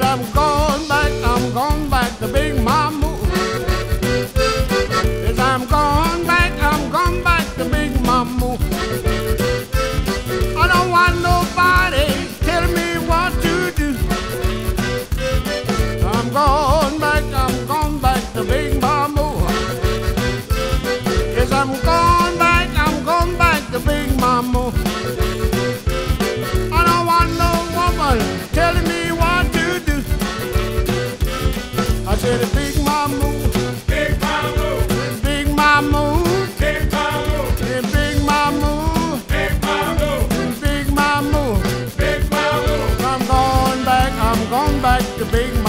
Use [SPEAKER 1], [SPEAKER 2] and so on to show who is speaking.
[SPEAKER 1] I'm going back to Big Mama. Yes, I'm going back to Big Mama. I don't want nobody telling me what to do. I'm going back to Big Mama. Yes, I'm going back to Big Mama. I don't want no woman telling me what to do. I said, Big Mama,
[SPEAKER 2] Big Mama,
[SPEAKER 1] Big Mama,
[SPEAKER 2] Big Mama,
[SPEAKER 1] Big Mama,
[SPEAKER 2] Big Mama,
[SPEAKER 1] Big Mama.
[SPEAKER 2] Big Mama.
[SPEAKER 1] I'm going back to Big Mama.